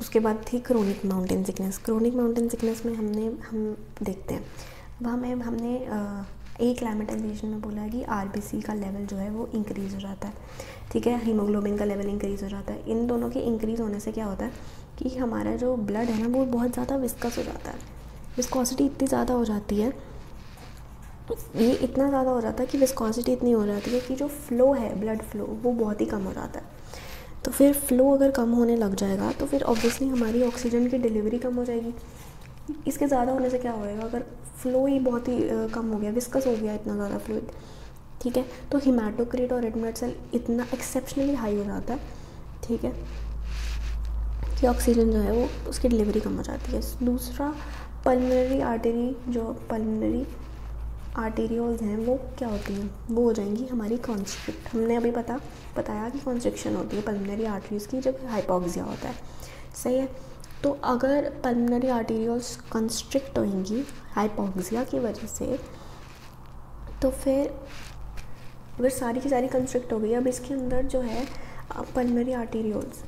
उसके बाद थी chronic mountain sickness. Chronic mountain sickness में हम देखते हैं वहाँ में हमने एक्लाइमेटाइजेशन में बोला है कि आरबीसी का लेवल जो है वो इंक्रीज़ हो जाता है, ठीक है, हीमोग्लोबिन का लेवल इंक्रीज़ हो जाता है। इन दोनों के इंक्रीज़ होने से क्या होता है कि हमारा जो ब्लड है ना वो बहुत ज़्यादा विस्कस हो जाता है। विस्कोसिटी इतनी ज़्यादा हो जाती है, ये इतना ज़्यादा हो जाता है कि विस्कोसिटी इतनी हो जाती है कि जो फ़्लो है, ब्लड फ़्लो, वो बहुत ही कम हो जाता है। तो फिर फ़्लो अगर कम होने लग जाएगा तो फिर ऑब्वियसली हमारी ऑक्सीजन की डिलीवरी कम हो जाएगी। इसके ज़्यादा होने से क्या होएगा, अगर फ़्लो ही बहुत ही कम हो गया, विस्कस हो गया इतना ज़्यादा फ्लूइड, ठीक है, तो हीमाटोक्रिट और रेड ब्लड सेल इतना एक्सेप्शनली हाई हो जाता है, ठीक है, कि ऑक्सीजन जो है वो उसकी डिलीवरी कम हो जाती है। दूसरा, पल्मोनरी आर्टरी, जो पल्मोनरी आर्टेरियोल्स हैं वो क्या होती हैं, वो हो जाएंगी हमारी कॉन्स्ट्रिक्ट। हमने अभी बताया कि कॉन्स्ट्रिक्शन होती है पल्मोनरी आर्टरीज़ की जब हाइपोक्सिया होता है, सही है। तो अगर पल्मोनरी आर्टेरियोल्स कंस्ट्रिक्ट होंगी हाइपोक्सिया की वजह से, तो फिर अगर सारी की सारी कंस्ट्रिक्ट हो गई, अब इसके अंदर जो है पल्मोनरी आर्टेरियोल्स,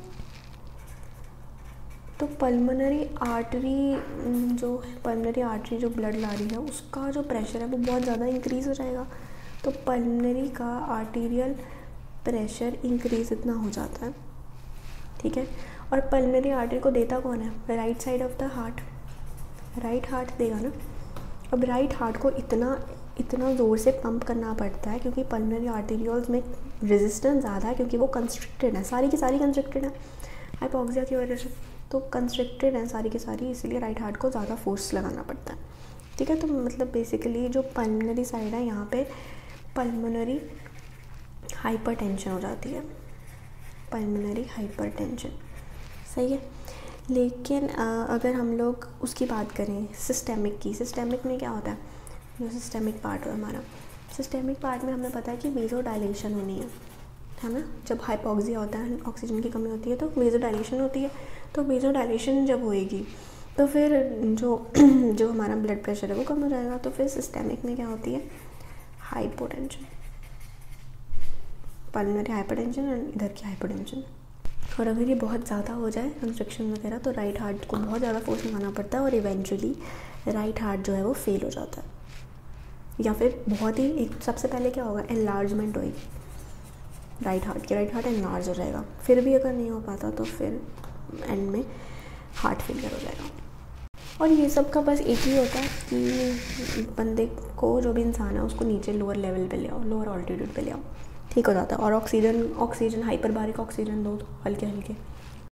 तो पल्मोनरी आर्टरी जो ब्लड ला रही है उसका जो प्रेशर है वो बहुत ज़्यादा इंक्रीज़ हो जाएगा। तो पल्मोनरी का आर्टीरियल प्रेशर इंक्रीज़ इतना हो जाता है, ठीक है। और पल्मोनरी आर्टरी को देता कौन है, right side of the heart, right heart देगा ना। अब राइट हार्ट को इतना ज़ोर से पंप करना पड़ता है क्योंकि पल्मोनरी आर्टेरियोल्स में रेजिस्टेंस ज़्यादा है, क्योंकि वो कंस्ट्रिक्टेड है, सारी की सारी कंस्ट्रिक्टेड है हाइपोक्सिया की वजह से, तो कंस्ट्रिक्टेड है सारी की सारी, इसलिए राइट हार्ट को ज़्यादा फोर्स लगाना पड़ता है, ठीक है। तो मतलब बेसिकली जो पल्मोनरी साइड है यहाँ पे पल्मोनरी हाइपरटेंशन हो जाती है, पल्मोनरी हाइपरटेंशन, सही है। लेकिन अगर हम लोग उसकी बात करें सिस्टेमिक की, सिस्टेमिक में क्या होता है, जो सिस्टेमिक पार्ट है हमारा, सिस्टेमिक पार्ट में हमें पता है कि वेज़ोडाइलेशन होनी है ना। जब हाइपोक्सिया होता है, ऑक्सीजन की कमी होती है तो वेज़ोडाइलेशन होती है। तो वेज़ोडाइलेशन जब होएगी तो फिर जो हमारा ब्लड प्रेशर है वो कम हो जाएगा। तो फिर सिस्टेमिक में क्या होती है, हाइपोटेंशन, पल्मोनरी हाइपरटेंशन और इधर की हाइपोटेंशन। और अगर ये बहुत ज़्यादा हो जाए कंस्ट्रक्शन वगैरह तो राइट हार्ट को बहुत ज़्यादा फोर्स लगाना पड़ता है और इवेंचुअली राइट हार्ट जो है वो फेल हो जाता है, या फिर बहुत ही एक सबसे पहले क्या होगा, एनलार्जमेंट होगी राइट हार्ट एनलार्ज हो जाएगा। फिर भी अगर नहीं हो पाता तो फिर एंड में हार्ट फेलियर हो जाएगा। और ये सब का बस एक ही होता है कि बंदे को, जो भी इंसान है उसको नीचे लोअर लेवल पे ले आओ, लोअर ऑल्टीट्यूड पे ले आओ, ठीक हो जाता है। और ऑक्सीजन हाइपरबारिक ऑक्सीजन दो हल्के हल्के,